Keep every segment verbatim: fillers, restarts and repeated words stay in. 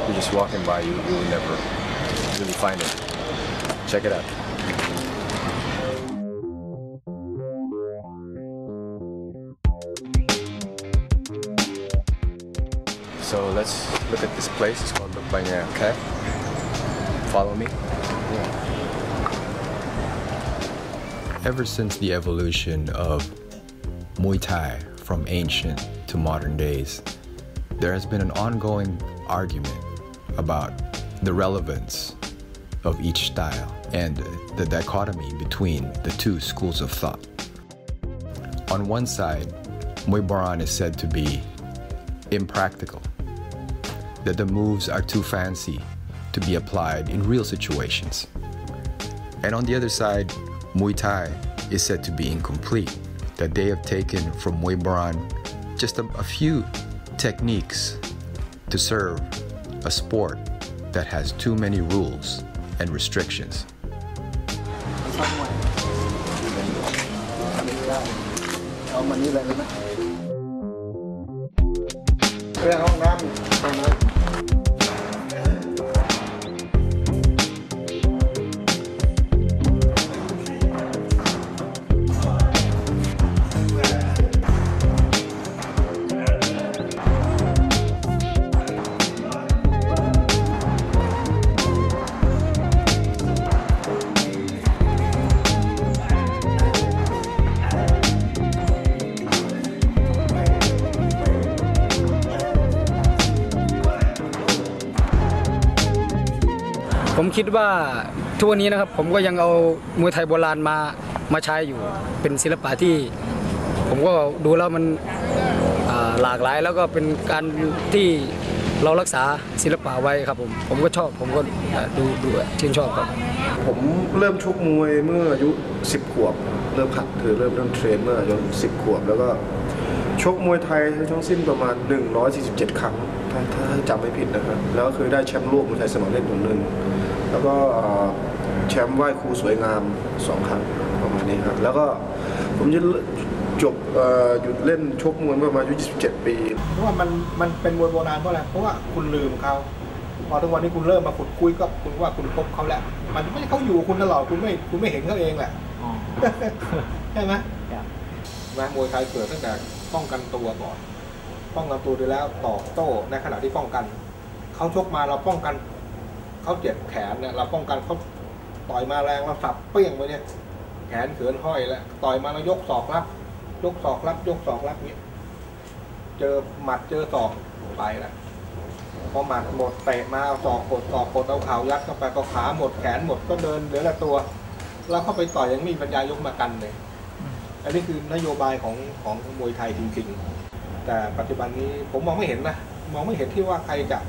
you're just walking by, you you will never really find it. Check it out. So let's look at this place. It's called Banya Cafe. Follow me. Ever since the evolution of Muay Thai from ancient to modern days, there has been an ongoing argument about the relevance of each style and the dichotomy between the two schools of thought. On one side, Muay Boran is said to be impractical, that the moves are too fancy to be applied in real situations. And on the other side, Muay Thai is said to be incomplete, that they have taken from Muay Boran just a, a few techniques to serve a sport that has too many rules and restrictions. ผมคิดว่าทุกวันนี้นะครับผมก็ยังเอามวยไทยโบราณมามาใช้อยู่เป็นศิลปะที่ผมก็ดูแล้วมันหลากหลายแล้วก็เป็นการที่เรารักษาศิลปะไว้ครับผมผมก็ชอบผมก็ดูดูชื่นชอบครับผมเริ่มชกมวยเมื่ออายุสิบขวบเริ่มหัดคือเริ่มเริ่มเทรนเมื่ออายุสิบขวบแล้วก็ชกมวยไทยทั้งสิ้นประมาณหนึ่งร้อยสี่สิบเจ็ดครั้งถ้าถ้าจำไม่ผิดนะครับแล้วก็เคยได้แชมป์โลกมวยไทยสมัครเล่นหนึ่งแล้วก็แชมป์ไหว้ครูสวยงามสองครั้งประมาณนี้ครับแล้วก็ผมจะจบหยุดเล่นชกมวยเมื่อประมาณอายุยี่สิบเจ็ดปีเพราะว่ามันมันเป็นมวยโบราณเพราะอะไรเพราะว่าคุณลืมเขาพอทุกวันนี้คุณเริ่มมาขุดคุยก็คุณว่าคุณพบเขาแล้วมันไม่ใช่เขาอยู่คุณตลอดคุณไม่คุณไม่เห็นเขาเองแหละใช่ไหมมวยไทยเกิดตั้งแต่ป้องกันตัวก่อนป้องกันตัวด้วยแล้วตอบโต้ในขณะที่ป้องกันเขาชกมาเราป้องกันเขาเจ็บแขนเนี่ยเราป้องกันเขาต่อยมาแรงเราสับเปี้ยงไปเนี่ยแขนเขินห้อยแล้วต่อยมาเรายกศอกรับยกศอกรับยกศอกรับนี้เจอหมัดเจอศอกไปแล้วพอหมัดหมดเตะมาเอาศอกกดศอกกดเอาเข่ายัดเข้าไปก็ขาหมดแขนหมดก็เดินเหลือแต่ตัวแล้วเข้าไปต่อยยังมีปัญญายกมากันเลยอันนี้คือนโยบายของของมวยไทยจริงๆแต่ปัจจุบันนี้ผมมองไม่เห็นนะมองไม่เห็นที่ว่าใครจะ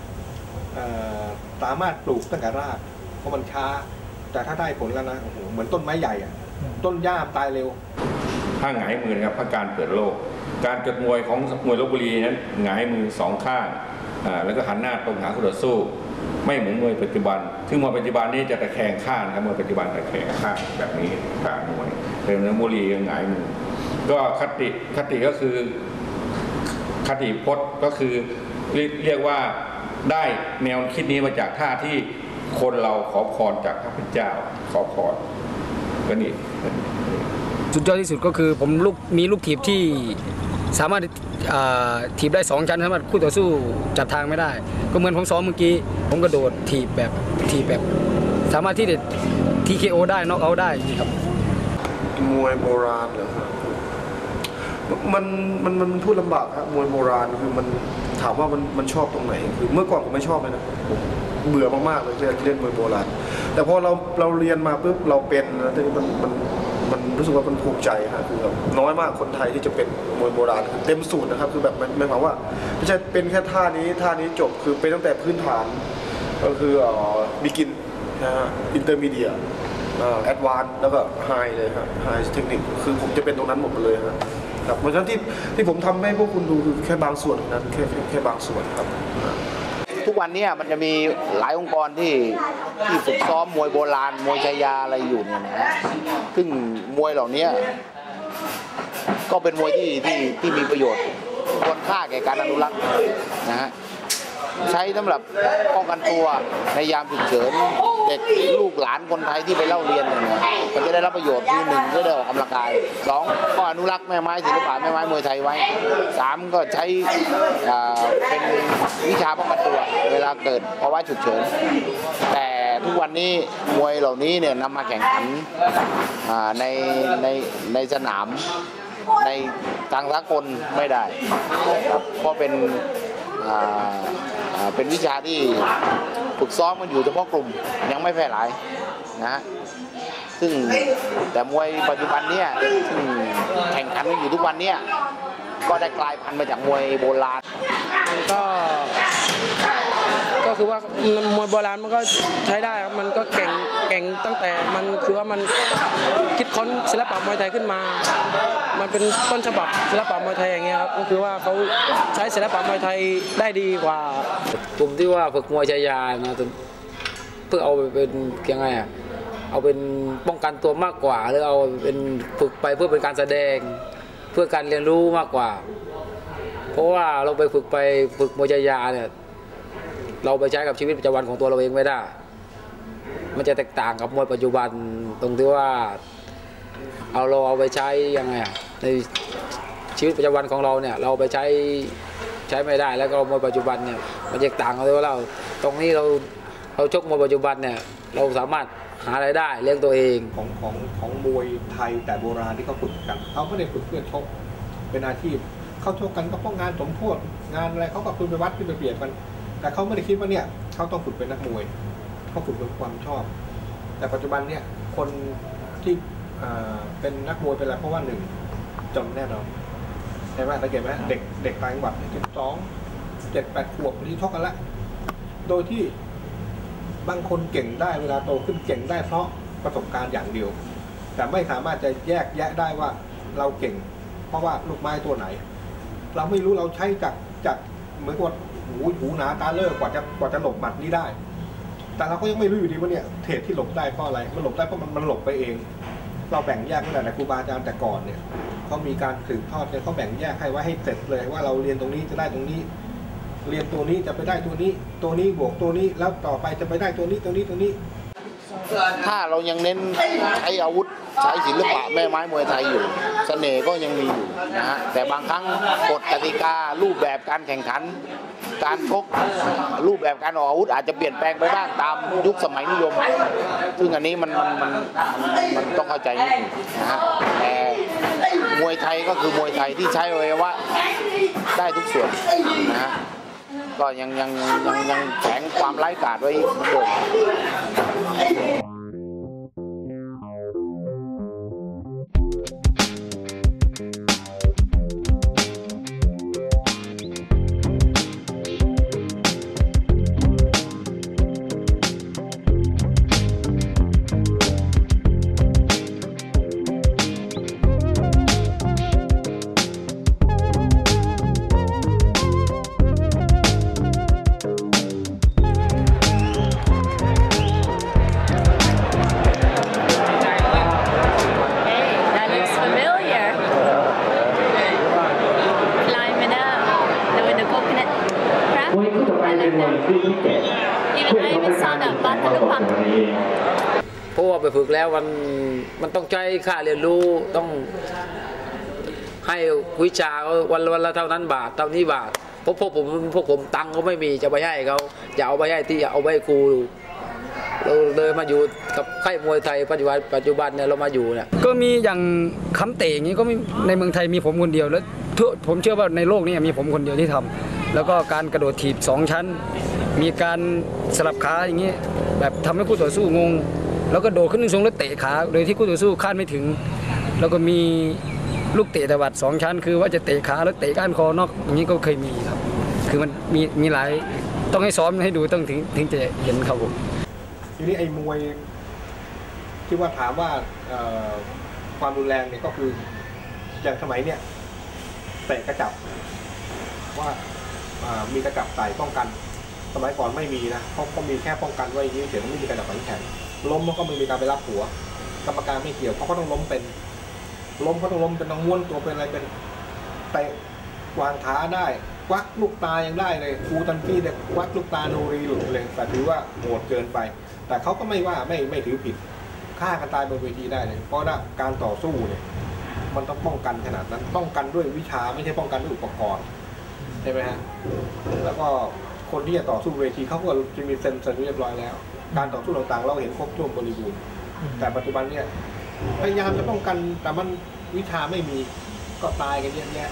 สามารถปลูกตั้งแต่รากเพราะมันช้าแต่ถ้าได้ผลแล้วนะโอ้โหเหมือนต้นไม้ใหญ่อะต้นหญ้าตายเร็วถ้าหงายมือนะครับพระการเปิดโลกการเกิดมวยของมวยลพบุรีนั้นหงายมือสองข้างแล้วก็หันหน้าตรงหาคู่ต่อสู้ไม่เหมือนมวยปัจจุบันซึ่งมวยปัจจุบันนี้จะตะแคงข้างนะครับมวยปัจจุบันตะแคงข้างแบบนี้ข้างมวยเป็นมวยบุรีหงายมือก็คติคติก็คือคติพจน์ก็คือเรียกว่าได้แนวคิดนี้มาจากท่าที่คนเราขอพรจากพระพุทธเจ้าขอพรก็นี่สุดยอดที่สุดก็คือผมลูกมีลูกถีบที่สามารถถีบได้สองชั้นสามารถคู่ต่อสู้จับทางไม่ได้ก็เหมือนผมซ้อมเมื่อกี้ผมกระโดดถีบแบบถีบแบบสามารถที่จะ ที เค โอ ได้น็อกเอาท์ได้ครับมวยโบราณเหรอครับมันมันมันพูดลำบากครับมวยโบราณคือมันถามว่ามันมันชอบตรงไหนคือเมื่อก่อนผมไม่ชอบเลยนะผมเบื่อมากๆเลยที่เล่นมวยโบราณแต่พอเราเราเรียนมาปุ๊บเราเป็นแล้วทีนี้มันมันมันรู้สึกว่ามันภูมิใจครับคือแบบน้อยมากคนไทยที่จะเป็นมวยโบราณเต็มสูตรนะครับคือแบบไม่หมายว่าไม่ใช่เป็นแค่ท่านี้ท่านี้จบคือเป็นตั้งแต่พื้นฐานก็คืออ๋อบิกินนะฮะอินเตอร์มีเดียแอดวานซ์แล้วก็ไฮเลยครับไฮเทคนิคคือผมจะเป็นตรงนั้นหมดเลยครับครับเพราะฉะนั้นที่ที่ผมทำให้พวกคุณดูคือแค่บางส่วนนั้นแค่แค่บางส่วนครับทุกวันนี้มันจะมีหลายองค์กรที่ที่ฝึกซ้อมมวยโบราณมวยชายาอะไรอยู่เนี่ยนะซึ่งมวยเหล่านี้ก็เป็นมวยที่ที่ที่มีประโยชน์ควรค่าแก่การอนุรักษ์นะฮะใช้สำหรับป้องกันตัวในยามฉุกเฉินเด็กลูกหลานคนไทยที่ไปเล่าเรียนเนี่ยมันจะได้รับประโยชน์ที่หนึ่งก็ได้ออกกำลังกายสองก็อนุรักษ์แม่ไม้ศิลปะแม่ไม้มวยไทยไว้สามก็ใช้เป็นวิชาป้องกันตัวเวลาเกิดภาวะฉุกเฉินแต่ทุกวันนี้มวยเหล่านี้เนี่ยนำมาแข่งขันในในในสนามในทางสากลไม่ได้ครับเพราะเป็นเป็นวิชาที่ฝึกซ้อมกันอยู่เฉพาะกลุ่มยังไม่แพร่หลายนะซึ่งแต่มวยปัจจุบันเนี่ยซึ่งแข่งขันกันอยู่ทุกวันเนี่ยก็ได้กลายพันธุ์มาจากมวยโบราณก็ก็คือว่ามวยโบราณมันก็ใช้ได้ครับมันก็เก่งเก่งตั้งแต่มันคือว่ามันคิดค้นศิลปะมวยไทยขึ้นมามันเป็นต้นฉบับศิลปะมวยไทยอย่างเงี้ยครับก็คือว่าเขาใช้ศิลปะมวยไทยได้ดีกว่าผมที่ว่าฝึกมวยชายานะเพื่อเอาไปเป็นยังไงอ่ะเอาเป็นป้องกันตัวมากกว่าหรือเอาเป็นฝึกไปเพื่อเป็นการแสดงเพื่อการเรียนรู้มากกว่าเพราะว่าเราไปฝึกไปฝึกมวยชายาเนี่ยเราไปใช้กับชีวิตประจำวันของตัวเราเองไม่ได้มันจะแตกต่างกับมวยปัจจุบันตรงที่ว่าเอาเราเอาไปใช้ยังไงอ่ะในชีวิตประจำวันของเราเนี่ยเราไปใช้ใช้ไม่ได้แล้วก็มวยปัจจุบันเนี่ยมันแตกต่างกันเลยว่าเราตรงนี้เราเราชกมวยปัจจุบันเนี่ยเราสามารถหารายได้เลี้ยงตัวเองของของของมวยไทยแต่โบราณที่เขาฝึกกันเขาไม่ได้ฝึกเพื่อชกเป็นอาชีพเขาชกกันก็เพราะงานสมโภชงานอะไรเขากับคุณไปวัดที่ไปเปรียบกันแต่เขาไม่ได้คิดว่าเนี่ยเขาต้องฝึกเป็นนักมวยเขาฝึกเป็นความชอบแต่ปัจจุบันเนี่ยคนที่เป็นนักมวยเป็นอะไรเพราะว่าหนึ่งจนแน่นอนใช่ไหมสังเกตไหมเด็กเด็กต่างจังหวัดสิบสองเจ็ดแปดขวบที่ชกกันละโดยที่บางคนเก่งได้เวลาโตขึ้นเก่งได้เพราะประสบการณ์อย่างเดียวแต่ไม่สามารถจะแยกแยะได้ว่าเราเก่งเพราะว่าลูกไม้ตัวไหนเราไม่รู้เราใช้จากจากเหมือนกับหูหูหนาตาเลิกกว่าจะกว่าจะหลบหมัดนี้ได้แต่เราก็ยังไม่รู้อยู่ดีว่าเนี่ยเทศที่หลบได้เพราะอะไรมันหลบได้เพราะมันมันหลบไปเองเราแบ่งแยกไม่ได้แต่ครูบาอาจารย์แต่ก่อนเนี่ยเขามีการสืบทอดเนี่ยเขาแบ่งแยกให้ไว้ให้เสร็จเลยว่าเราเรียนตรงนี้จะได้ตรงนี้เรียนตัวนี้จะไปได้ตัวนี้ตัวนี้บวกตัวนี้แล้วต่อไปจะไปได้ตัวนี้ตัวนี้ตัวนี้ถ้าเรายังเน้นใช้อาวุธใช้ศิลปะแม่ไม้มวยไทยอยู่เสน่ห์ก็ยังมีอยู่นะฮะแต่บางครั้งกฎกติการูปแบบการแข่งขันการชกรูปแบบการออกอาวุธอาจจะเปลี่ยนแปลงไปบ้างตามยุคสมัยนิยมซึ่งอันนี้มันมันมันมันต้องเข้าใจนิดนึงนะฮะแต่มวยไทยก็คือมวยไทยที่ใช้อวัยวะได้ทุกส่วนนะฮะก็ยังยังยังยังแฝงความไร้กาจไว้เหมือนเดิมเพราะว่าไปฝึกแล้วมันมันต้องใช้ค่าเรียนรู้ต้องให้วิชาวันวันละเท่านั้นบาทเท่านี้บาทเพราะพวกผมพวกผมตังค์ก็ไม่มีจะไปให้เขาจะเอาไปให้ที่เอาไปให้ครูเราเลยมาอยู่กับค่ายมวยไทยปัจจุบันปัจจุบันเนี่ยเรามาอยู่เนี่ยก็มีอย่างคำเตะอย่างนี้ก็ในเมืองไทยมีผมคนเดียวแล้วผมเชื่อว่าในโลกนี้มีผมคนเดียวที่ทำแล้วก็การกระโดดถีบสองชั้นมีการสลับขาอย่างนี้แบบทำให้คู่ต่อสู้งงแล้วก็โดดขึ้นหนึ่งทรงแล้วเตะขาโดยที่คู่ต่อสู้คาดไม่ถึงแล้วก็มีลูกเตะตวัดสองชั้นคือว่าจะเตะขาแล้วเตะก้านคอนอกอย่างนี้ก็เคยมีครับคือมันมีมีหลายต้องให้ซ้อมให้ดูต้องถึงถึงจะเห็นครับผมทีนี้ไอ้มวยที่ว่าถามว่าความรุนแรงเนี่ยก็คืออย่างสมัยเนี่ยเตะกระจับว่ามีกระจับใส่ป้องกันสมัยก่อนไม่มีนะเขาก็มีแค่ป้องกันไว้อย่างนี้เฉยๆไม่มีกระจับฝังแขนล้มมันก็ไม่มีการไปรับหัวกรรมการไม่เกี่ยวเพราะเขาต้องล้มเป็นล้มเขาต้องล้มเป็นต้องม้วนตัวเป็นอะไรเป็นเตะวางขาได้ควักลูกตายังได้เลยครูตันกี้เนี่ยควักลูกตาโนรีหลุดเลยแต่ถือว่าโหดเกินไปแต่เขาก็ไม่ว่าไม่ไม่ถือผิดฆ่ากันตายบนเวทีได้เลยเพราะว่าการต่อสู้เนี่ยมันต้องป้องกันขนาดนั้นป้องกันด้วยวิชาไม่ใช่ป้องกันด้วยอุปกรณ์ใช่ไหมฮะแล้วก็คนที่จะต่อสู้เวทีเขาก็จะมีเซ็นเซอร์เรียบร้อยแล้วการต่อสู้ต่างๆเราเห็นครบถ้วนบริบูรณ์แต่ปัจจุบันเนี่ยพยายามจะป้องกันแต่มันวิชาไม่มีก็ตายกันเยอะแยะ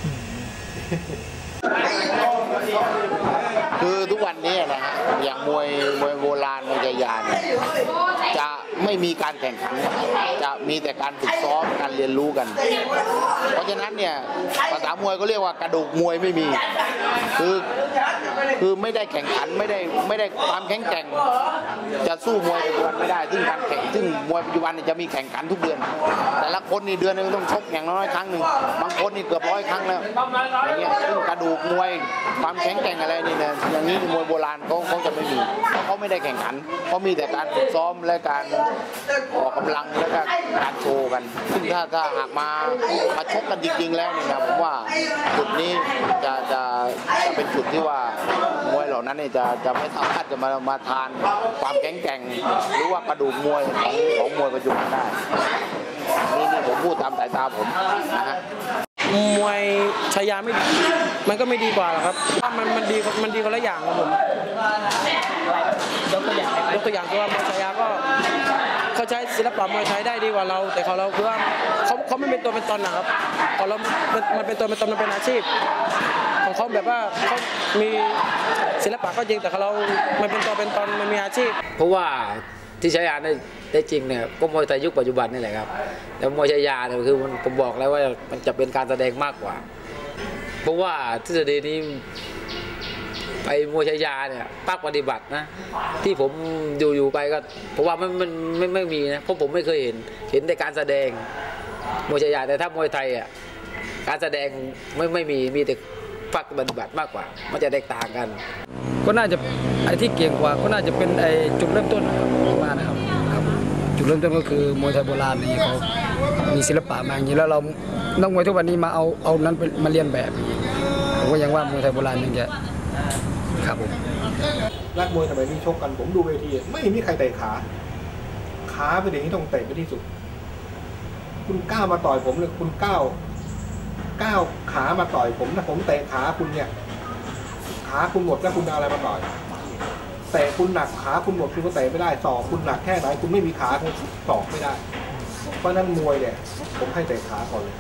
คือทุกวันนี้นะฮะอย่างมวยมวยโบราณมวยยานจะไม่มีการแข่งขันจะมีแต่การฝึกซ้อมการเรียนรู้กันเพราะฉะนั้นเนี่ยภาษามวยก็เรียกว่ากระดูกมวยไม่มีคือคือไม่ได้แข่งขันไม่ได้ไม่ได้ความแข็งแกร่งจะสู้มวยปัจจุบันไม่ได้ซึ่งการแข่งซึ่งมวยปัจจุบันจะมีแข่งขันทุกเดือนแต่ละคนนี่เดือนนึงต้องชกอย่างน้อยครั้งหนึ่งบางคนนี่เกือบร้อยครั้งแล้วอย่างเงี้ยซึ่งกระดูกมวยความแข็งแกร่งอะไรนี่เนี่ยอย่างนี้มวยโบราณเขาเขาจะไม่มีเพราะเขาไม่ได้แข่งขันเขามีแต่การฝึกซ้อมและการออกกำลังและก็การโชว์กันซึ่งถ้าถ้าหากมามาชกกันจริงๆแล้วเนี่ยนะผมว่าจุดนี้จะจะจะเป็นจุดที่ว่ามวยเหล่านั้นเนี่ยจะจะไม่สามารถจะมามาทานความแข็งแกร่งหรือว่ากระดูกมวยของของมวยปัจจุบันได้นี่นี่ผมพูดตามสายตาผมนะฮะมวยชายาไม่มันก็ไม่ดีกว่าหรอกครับมันมันดีมันดีคนละอย่างครับผมยกตัวอย่างยกตัวอย่างคือว่ามวยชายาก็เขาใช้ศิลปะมวยไทยได้ดีกว่าเราแต่เขาเราคือว่าเขาเขาไม่เป็นตัวเป็นตนนะครับของเรามันเป็นตัวเป็นตนมันเป็นอาชีพของเขาแบบว่าเขามีศิลปะก็จริงแต่เรามันเป็นตัวเป็นตนมันมีอาชีพเพราะว่าที่ใช้งานได้ได้จริงเนี่ยก็มวยไทยยุคปัจจุบันนี่แหละครับแต่มวยชายาเนี่ยคือมันผมบอกแล้วว่ามันจะเป็นการแสดงมากกว่าเพราะว่าทฤษฎีนี้ไปมวยชายาเนี่ยภาคปฏิบัตินะที่ผมอยู่อยู่ไปก็เพราะว่ามันมันไม่ไม่มีนะเพราะผมไม่เคยเห็นเห็นแต่การแสดงมวยชายาแต่ถ้ามวยไทยอ่ะการแสดงไม่ไม่มีมีแต่ภาคปฏิบัติมากกว่ามันจะแตกต่างกันก็น่าจะไอ้ที่เก่งกว่าก็น่าจะเป็นไอ้จุดเริ่มต้นมานะครับครับจุดเริ่มต้นก็คือมวยไทยโบราณนี่เขามีศิลปะมาอย่างนี้แล้วเรานักมวยทุกวันนี้มาเอาเอานั้นมาเรียนแบบผมก็ยังว่ามวยไทยโบราณยังจะครับผมนักมวยสมัยนี้ชกกันผมดูเวทีไม่มีใครเตะขาขาเป็นอย่างนี้ต้องเตะไปที่สุดคุณก้าวมาต่อยผมเลยคุณก้าวก้าวขามาต่อยผมนะผมเตะขาคุณเนี่ยขาคุณหมดแล้วคุณเอาอะไรมาต่อยเตะคุณหนักขาคุณหมดคุณก็เตะไม่ได้ศอกคุณหนักแค่ไหนคุณไม่มีขาคุณศอกไม่ได้เพราะนั้นมวยเนี่ยผมให้เตะขาก่อนเลย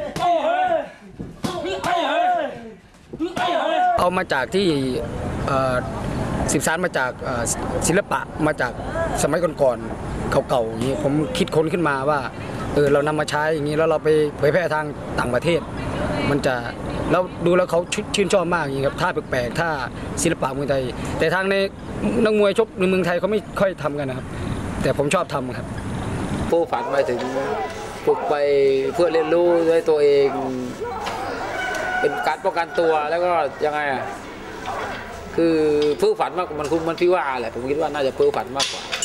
เอามาจากที่สืบสานมาจากศิลปะมาจากสมัยก่อนๆเก่าๆอย่างนี้ผมคิดค้นขึ้นมาว่าเออเรานำมาใช้อย่างนี้แล้วเราไปเผยแพร่ทางต่างประเทศมันจะแล้วดูแล้วเขาชื่นชอบมากอย่างนี้ครับท่าแปลกๆท่าศิลปะมวยไทยแต่ทางในนักมวยชกในเมืองไทยเขาไม่ค่อยทำกันนะครับแต่ผมชอบทำครับผู้ฝันไปถึงฝึกไปเพื่อเรียนรู้ด้วยตัวเองเป็นการป้องกันตัวแล้วก็ยังไงอ่ะคือเพื่อฝันมากมันคุณมันพี่ว่าแหละผมคิดว่าน่าจะเพื่อฝันมากกว่า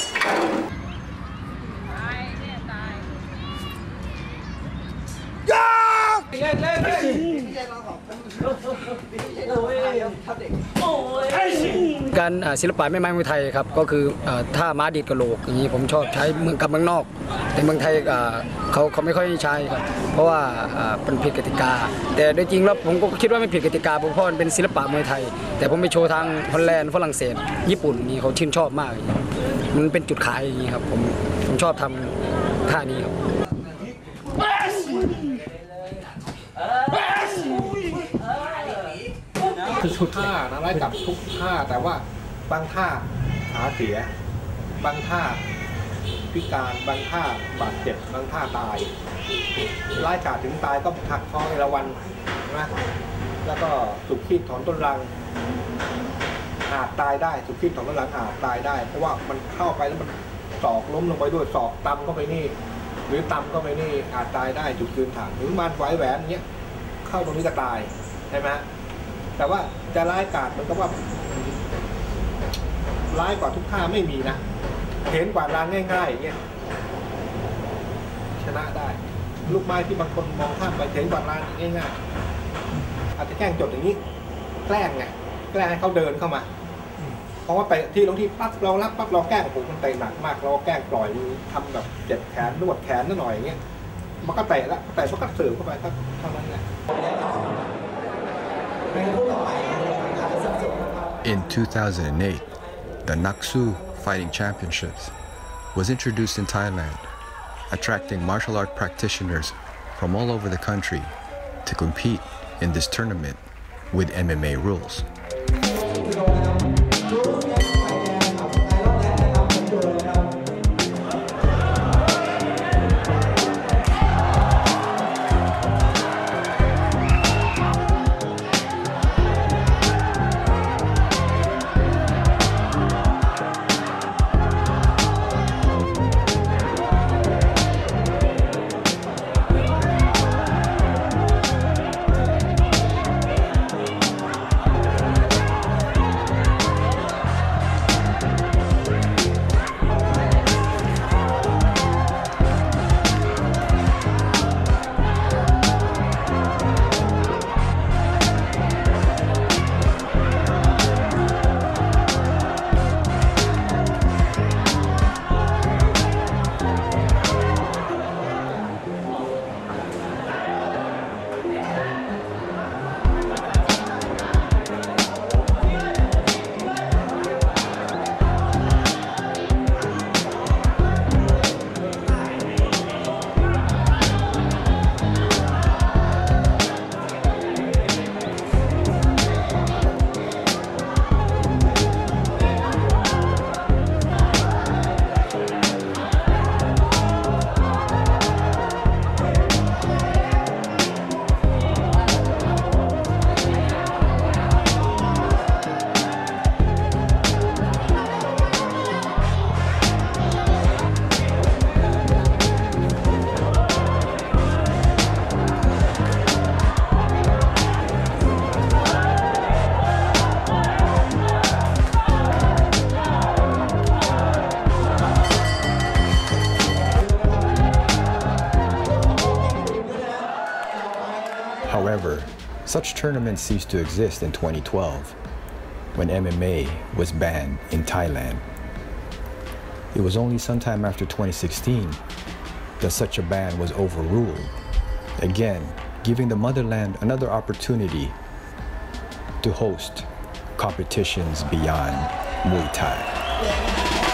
การศิลปะแม่ไม้มวยไทยครับก็คือท่าม้าดีดกระโหลกอย่างนี้ผมชอบใช้เมืองกับเมืองนอกแต่เมืองไทยเขาเขาไม่ค่อยใช้ครับเพราะว่าเป็นผิดกติกาแต่โดยจริงแล้วผมก็คิดว่าไม่ผิดกติกาเพราะมันเป็นศิลปะมวยไทยแต่ผมไปโชว์ทางฮอลแลนด์ฝรั่งเศสญี่ปุ่นนี่เขาชื่นชอบมากมันเป็นจุดขายอย่างนี้ครับผมผมชอบทำท่านี้ครับคือทุกท่านะไล่จับทุกท่าแต่ว่าบางท่าขาเสียบางท่าพิการบางท่าบาดเจ็บบางท่าตายไล่กาดถึงตายก็หักคอในละวันนะแล้วก็สุกขีดถอนต้นรังอาจตายได้สุกขีดถอนต้นรังอาจตายได้เพราะว่ามันเข้าไปแล้วมันศอกล้มลงไปด้วยศอกตำเข้าไปนี่หรือตำเข้าไปนี่อาจตายได้จุดยืนฐานหรือมันไว้แหวนเนี้ยเข้าตรงนี้ก็ตายใช่ไหมแต่ว่าจะร้ายกาจมันก็ว่าร้ายกว่าทุกท่าไม่มีนะเห็นกว่าร้านง่ายๆอย่างเงี้ยชนะได้ลูกไม้ที่บางคนมองข้ามไปเห็นกว่าร้านง่ายๆอาจจะแกล้งจดอย่างนี้แกล้งไงแกล้งให้เขาเดินเข้ามาเพราะว่าไปที่ตรงที่ปั๊บเรารับปั๊บเราแกล้งผมมันเตะหนักมากเราแกล้งปล่อยทำแบบเจ็บแขนนวดแขนนิดหน่อยอย่างเงี้ยมันก็เตะละแต่มันก็เสริมเข้าไปครับเท่านั้นแหละ In two thousand eight, the Naksu Fighting Championships was introduced in Thailand, attracting martial art practitioners from all over the country to compete in this tournament with M M A rules. However, such tournaments ceased to exist in twenty twelve, when M M A was banned in Thailand. It was only sometime after twenty sixteen that such a ban was overruled, again giving the motherland another opportunity to host competitions beyond Muay Thai.